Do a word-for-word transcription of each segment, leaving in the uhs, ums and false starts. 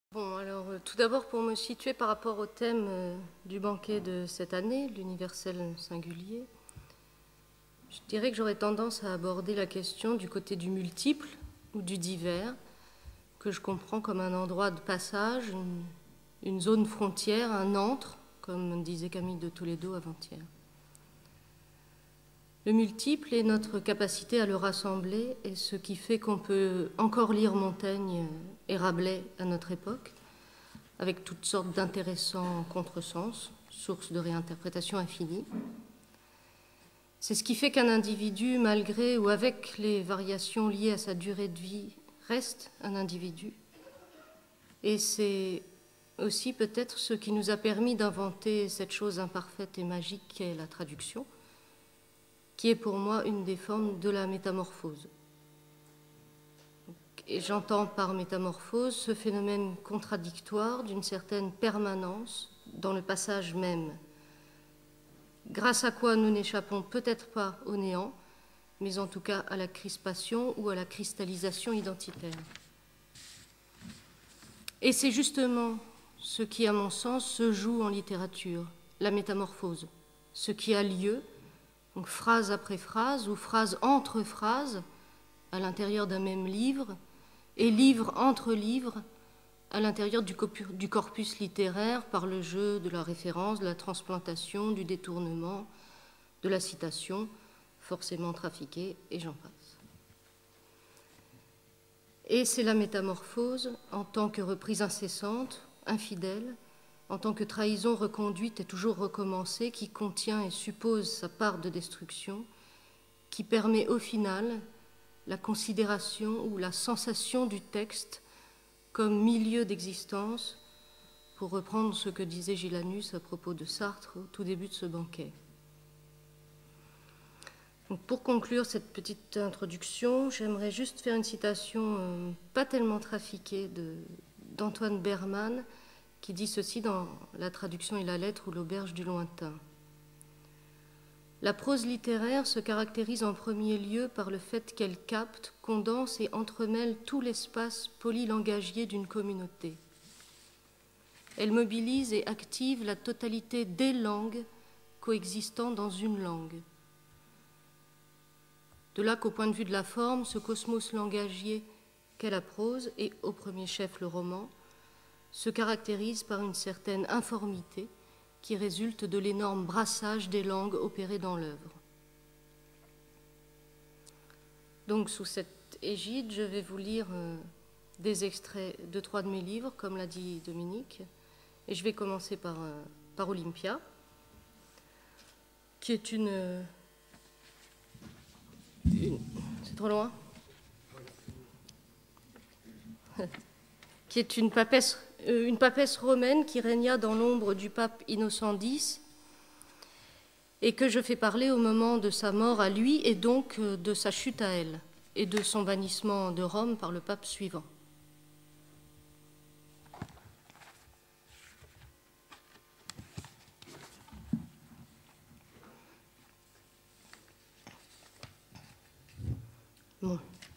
Bon, alors euh, tout d'abord pour me situer par rapport au thème euh, du banquet de cette année, l'universel singulier, je dirais que j'aurais tendance à aborder la question du côté du multiple ou du divers, que je comprends comme un endroit de passage, une, une zone frontière, un antre, comme disait Camille de Toledo avant-hier. Le multiple est notre capacité à le rassembler et ce qui fait qu'on peut encore lire Montaigne et Rabelais à notre époque, avec toutes sortes d'intéressants contresens, sources de réinterprétation infinie. C'est ce qui fait qu'un individu, malgré ou avec les variations liées à sa durée de vie, reste un individu. Et c'est aussi peut-être ce qui nous a permis d'inventer cette chose imparfaite et magique qu'est la traduction, qui est pour moi une des formes de la métamorphose. Et j'entends par métamorphose ce phénomène contradictoire d'une certaine permanence dans le passage même, grâce à quoi nous n'échappons peut-être pas au néant, mais en tout cas à la crispation ou à la cristallisation identitaire. Et c'est justement ce qui, à mon sens, se joue en littérature, la métamorphose, ce qui a lieu, donc phrase après phrase ou phrase entre phrases, à l'intérieur d'un même livre, et livre entre livres, à l'intérieur du corpus littéraire, par le jeu de la référence, de la transplantation, du détournement, de la citation, forcément trafiquée, et j'en passe. Et c'est la métamorphose, en tant que reprise incessante, infidèle, en tant que trahison reconduite et toujours recommencée, qui contient et suppose sa part de destruction, qui permet au final la considération ou la sensation du texte comme milieu d'existence, pour reprendre ce que disait Gilanus à propos de Sartre au tout début de ce banquet. Donc pour conclure cette petite introduction, j'aimerais juste faire une citation euh, pas tellement trafiquée de, d'Antoine Berman, qui dit ceci dans La traduction et la lettre ou l'auberge du lointain. La prose littéraire se caractérise en premier lieu par le fait qu'elle capte, condense et entremêle tout l'espace polylangagier d'une communauté. Elle mobilise et active la totalité des langues coexistant dans une langue. De là qu'au point de vue de la forme, ce cosmos langagier qu'est la prose, et au premier chef le roman, se caractérise par une certaine informité qui résulte de l'énorme brassage des langues opérées dans l'œuvre. Donc, sous cette égide, je vais vous lire euh, des extraits de trois de mes livres, comme l'a dit Dominique, et je vais commencer par, euh, par Olympia, qui est une... Euh, une c'est trop loin qui est une papesse, euh, une papesse romaine qui régna dans l'ombre du pape Innocent X et que je fais parler au moment de sa mort à lui et donc euh, de sa chute à elle et de son bannissement de Rome par le pape suivant. Bon.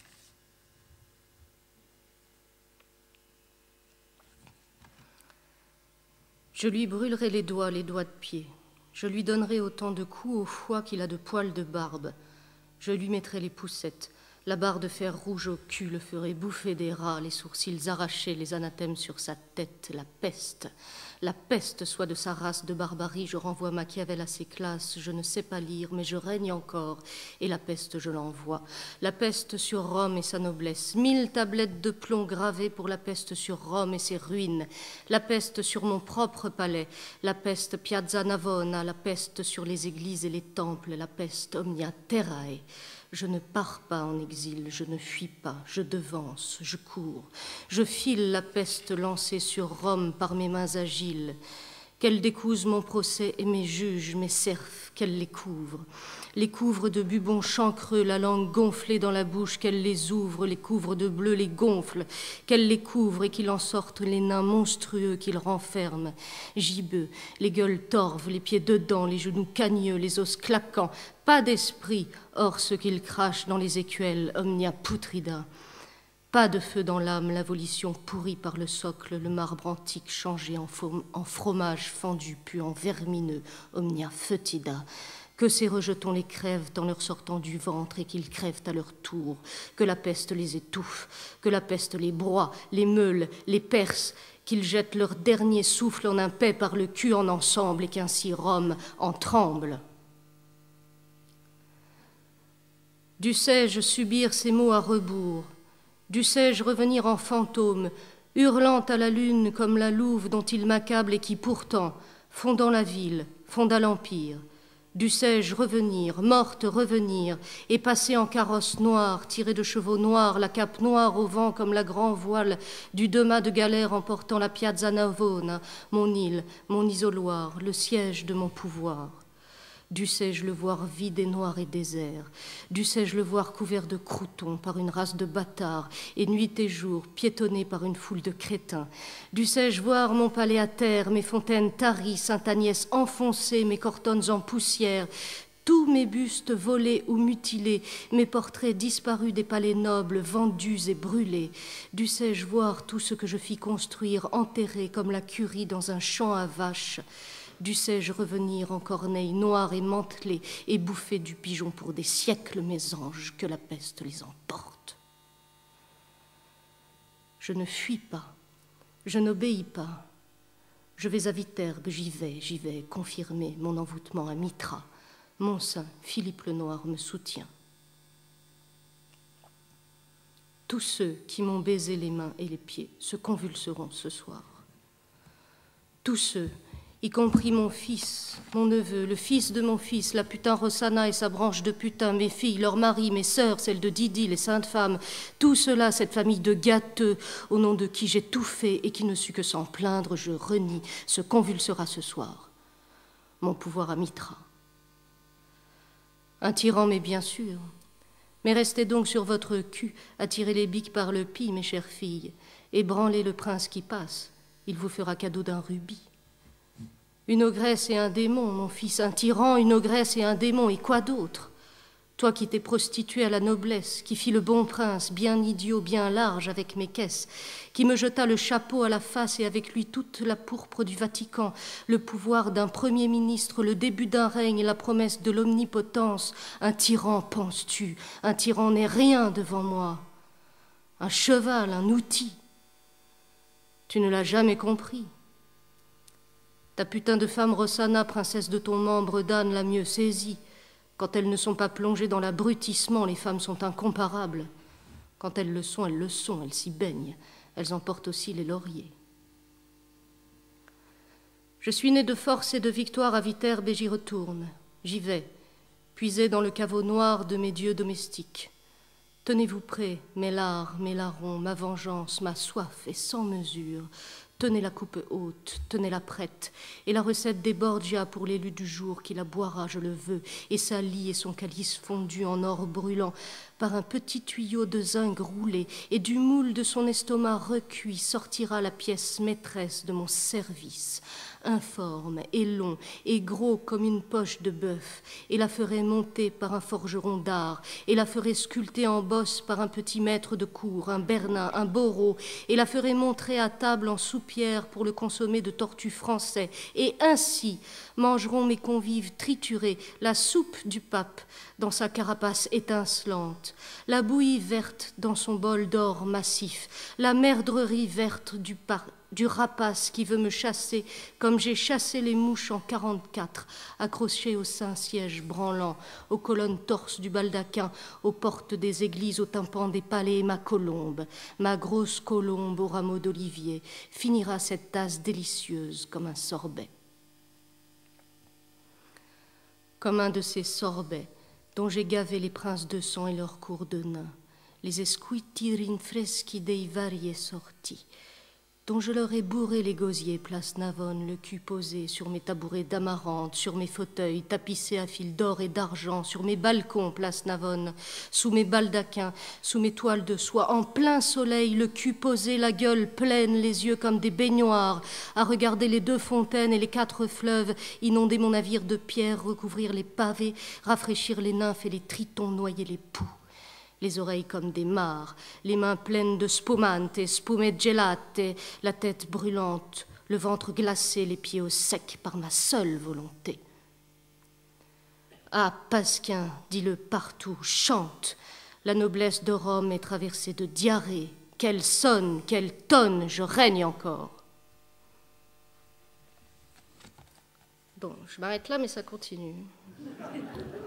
Je lui brûlerai les doigts, les doigts de pied. Je lui donnerai autant de coups au foie qu'il a de poils de barbe. Je lui mettrai les poussettes, la barre de fer rouge au cul, le ferai bouffer des rats, les sourcils arrachés, les anathèmes sur sa tête, la peste. La peste soit de sa race de barbarie, je renvoie Machiavel à ses classes, je ne sais pas lire, mais je règne encore, et la peste je l'envoie. La peste sur Rome et sa noblesse, mille tablettes de plomb gravées pour la peste sur Rome et ses ruines, la peste sur mon propre palais, la peste Piazza Navona, la peste sur les églises et les temples, la peste omnia terrae. Je ne pars pas en exil, je ne fuis pas, je devance, je cours. Je file la peste lancée sur Rome par mes mains agiles. Qu'elle découse mon procès et mes juges, mes serfs, qu'elle les couvre. Les couvre de bubons chancreux, la langue gonflée dans la bouche, qu'elle les ouvre, les couvre de bleu, les gonfle, qu'elle les couvre et qu'il en sorte les nains monstrueux qu'il renferme. Gibbeux, les gueules torves, les pieds dedans, les genoux cagneux, les os claquants, pas d'esprit, hors ce qu'il crache dans les écuelles, omnia putrida. Pas de feu dans l'âme, la volition pourrie par le socle, le marbre antique changé en, en fromage fendu, puis en vermineux, omnia foetida. Que ces rejetons les crèvent en leur sortant du ventre et qu'ils crèvent à leur tour, que la peste les étouffe, que la peste les broie, les meule, les perce, qu'ils jettent leur dernier souffle en un paix par le cul en ensemble et qu'ainsi Rome en tremble. Dussé-je subir ces mots à rebours? Dussé-je revenir en fantôme, hurlant à la lune comme la louve dont il m'accable et qui pourtant, fondant la ville, fonda l'empire? Dussé-je revenir, morte revenir, et passer en carrosse noire, tirée de chevaux noirs, la cape noire au vent comme la grand voile du deux-mâts de galère emportant la Piazza Navona, mon île, mon isoloir, le siège de mon pouvoir? Dussé-je le voir vide et noir et désert? Dussé-je le voir couvert de croutons par une race de bâtards et nuit et jour piétonné par une foule de crétins? Dussé-je voir mon palais à terre, mes fontaines taries, Sainte-Agnès enfoncées, mes cortones en poussière, tous mes bustes volés ou mutilés, mes portraits disparus des palais nobles, vendus et brûlés? Dussé-je voir tout ce que je fis construire, enterré comme la Curie dans un champ à vaches? Dussé-je revenir en corneille noire et mantelée et bouffer du pigeon pour des siècles, mes anges, que la peste les emporte? Je ne fuis pas, je n'obéis pas. Je vais à Viterbe, j'y vais, j'y vais, confirmer mon envoûtement à Mitra. Mon saint, Philippe le Noir, me soutient. Tous ceux qui m'ont baisé les mains et les pieds se convulseront ce soir. Tous ceux, y compris mon fils, mon neveu, le fils de mon fils, la putain Rossana et sa branche de putain, mes filles, leurs maris, mes sœurs, celles de Didi, les saintes femmes, tout cela, cette famille de gâteux, au nom de qui j'ai tout fait et qui ne sut que s'en plaindre, je renie, se convulsera ce soir. Mon pouvoir à Mitra. Un tyran, mais bien sûr. Mais restez donc sur votre cul, à tirer les biques par le pis, mes chères filles, et branlez le prince qui passe, il vous fera cadeau d'un rubis. Une ogresse et un démon, mon fils, un tyran, une ogresse et un démon, et quoi d'autre? Toi qui t'es prostitué à la noblesse, qui fis le bon prince, bien idiot, bien large avec mes caisses, qui me jeta le chapeau à la face et avec lui toute la pourpre du Vatican, le pouvoir d'un premier ministre, le début d'un règne et la promesse de l'omnipotence, un tyran, penses-tu? Un tyran n'est rien devant moi. Un cheval, un outil. Tu ne l'as jamais compris. Ta putain de femme Rossana, princesse de ton membre d'âne, l'a mieux saisie. Quand elles ne sont pas plongées dans l'abrutissement, les femmes sont incomparables. Quand elles le sont, elles le sont, elles s'y baignent. Elles emportent aussi les lauriers. Je suis née de force et de victoire à Viterbe et j'y retourne. J'y vais, puiser dans le caveau noir de mes dieux domestiques. Tenez-vous prêts, mes lards, mes larrons, ma vengeance, ma soif est sans mesure. Tenez la coupe haute, tenez-la prête, et la recette des Borgia pour l'élu du jour qui la boira, je le veux, et sa lie et son calice fondu en or brûlant, par un petit tuyau de zinc roulé, et du moule de son estomac recuit sortira la pièce maîtresse de mon service, informe et long et gros comme une poche de bœuf, et la ferai monter par un forgeron d'art, et la ferai sculpter en bosse par un petit maître de cour, un bernin, un bourreau, et la ferai montrer à table en soupière pour le consommer de tortues français, et ainsi mangeront mes convives triturés la soupe du pape dans sa carapace étincelante, la bouillie verte dans son bol d'or massif, la merdrerie verte du par du rapace qui veut me chasser comme j'ai chassé les mouches en quarante-quatre, accrochées au Saint-Siège branlant, aux colonnes torses du baldaquin, aux portes des églises, aux tympans des palais, ma colombe, ma grosse colombe au rameau d'olivier, finira cette tasse délicieuse comme un sorbet. Comme un de ces sorbets dont j'ai gavé les princes de sang et leurs cours de nains, les esquiti rinfreschi dei varie sorti, dont je leur ai bourré les gosiers, place Navone, le cul posé sur mes tabourets d'amarante, sur mes fauteuils tapissés à fil d'or et d'argent, sur mes balcons, place Navone, sous mes baldaquins, sous mes toiles de soie, en plein soleil, le cul posé, la gueule pleine, les yeux comme des baignoires, à regarder les deux fontaines et les quatre fleuves, inonder mon navire de pierre, recouvrir les pavés, rafraîchir les nymphes et les tritons, noyer les poux. les oreilles comme des mares, les mains pleines de spumante, spume gelate, la tête brûlante, le ventre glacé, les pieds au sec par ma seule volonté. Ah, Pasquin, dis-le partout, chante. La noblesse de Rome est traversée de diarrhée. Qu'elle sonne, qu'elle tonne, je règne encore. Bon, je m'arrête là, mais ça continue.